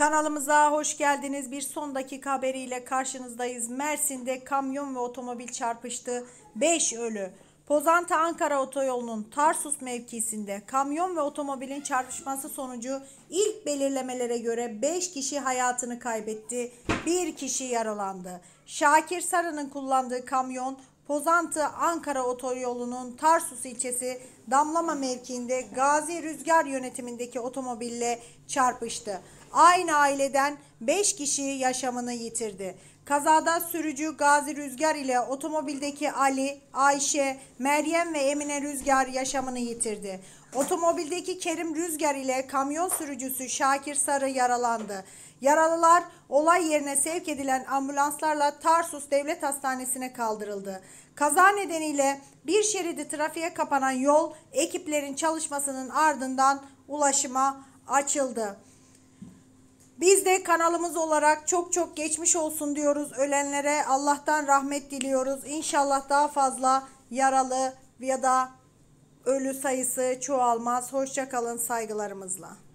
Kanalımıza hoş geldiniz. Bir son dakika haberiyle karşınızdayız. Mersin'de kamyon ve otomobil çarpıştı. 5 ölü. Pozantı Ankara otoyolunun Tarsus mevkisinde kamyon ve otomobilin çarpışması sonucu ilk belirlemelere göre 5 kişi hayatını kaybetti. 1 kişi yaralandı. Şakir Sarı'nın kullandığı kamyon Pozantı Ankara otoyolunun Tarsus ilçesi Damlama mevkiinde Gazi Rüzgar yönetimindeki otomobille çarpıştı. Aynı aileden 5 kişi yaşamını yitirdi. Kazada sürücü Gazi Rüzgar ile otomobildeki Ali, Ayşe, Meryem ve Emine Rüzgar yaşamını yitirdi. Otomobildeki Kerim Rüzgar ile kamyon sürücüsü Şakir Sarı yaralandı. Yaralılar olay yerine sevk edilen ambulanslarla Tarsus Devlet Hastanesi'ne kaldırıldı. Kaza nedeniyle bir şeridi trafiğe kapanan yol ekiplerin çalışmasının ardından ulaşıma açıldı. Biz de kanalımız olarak çok geçmiş olsun diyoruz ölenlere. Allah'tan rahmet diliyoruz. İnşallah daha fazla yaralı ya da ölü sayısı çoğalmaz. Hoşça kalın, saygılarımızla.